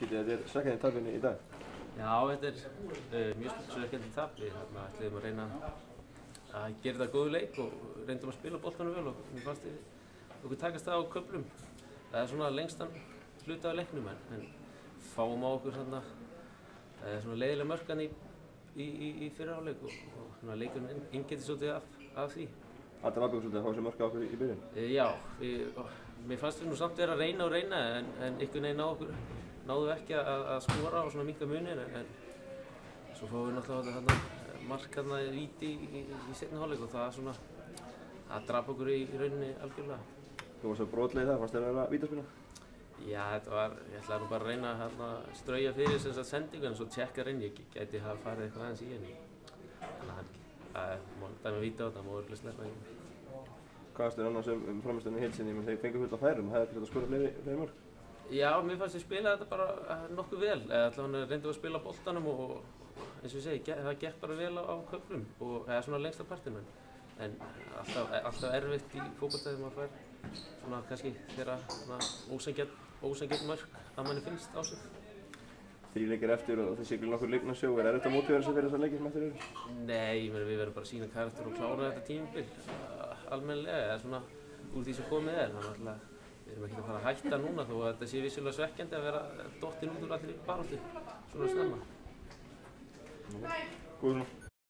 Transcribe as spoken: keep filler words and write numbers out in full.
Getið þetta er svekkjandi tapinu í dag? Já, þetta er uh, mjög svekkjandi tap. Við hérna, ætluðum að reyna að gera þetta góðu leik og reyndum að spila boltanum vel og mér fannst okkur takast það á köflum. Það er svona lengstan hluti af leiknum en, en fáum á okkur svona, uh, svona leiðilega mörkan í, í, í, í fyrri hálfleik og, og svona leikurinn inngeti svolítið af, af því. Adam Abbeck svolítið að fá sér mörk á okkur í byrjun? Uh, já, við, mér fannst við nú samt vera að reyna og reyna en, en einhvern veginn á okkur náðum við ekki að, að skora og svona minnka munin en, en svo fáum við náttúrulega þetta mark hérna víti í, í, í seinni hálfleik og það svona það drap okkur í, í rauninni algjörlega. Þú varst svo brotleið það, fannst þér að vera vítaspyrna? Já, þetta var, ég ætlaði nú bara að reyna að hérna, strauja fyrir þess að sendingu en svo tjekka inn, ég gæti hafa farið eitthvað aðeins í henni. Þannig að það er dæmi að víta á þetta, má örugglega sleppa í henni. Hvað fannst þér annars um, um frammistöðuna í heild sinni, menn þeir fengu fullt af færum, hefði þið að skora fleiri, fleiri mörk? Já, mér fannst ég spila þetta bara nokkuð vel, allavega reyndum við að spila boltanum og eins og ég segi, það gekk bara vel á, á köflum og eða svona lengsta partinn en alltaf, alltaf erfitt í fótbolta þegar maður fær svona kannski þegar ósanngjarn mörk að manni finnst á sig. Þrír leikir eftir og þessi ykkur nokkur leikna sjó, er erfitt að mótivera sig fyrir þessar leikir sem eftir eru? Nei, ég meina við verðum bara að sýna karakter og klára þetta tímabil almennilega eða svona úr því sem komið er, þannig að við erum ekki að fara að hætta núna þó að þetta sé vissulega svekkjandi að vera dottinn út úr allri baráttu svona snemma. Góð svona.